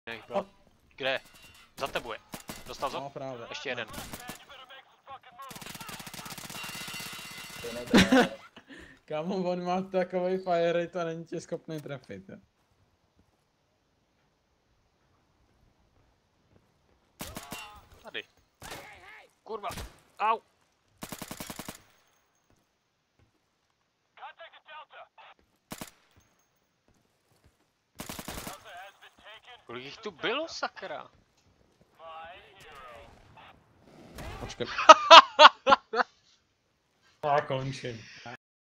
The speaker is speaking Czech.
Kde? Za tebou je. Dostal to? No, právě. Ještě jeden. Kámo, on má takový fire rate a není tě schopný trefit. Jo. Tady. Kurva. Au. Kolik jich tu bylo, sakra? Počkej. Já končím.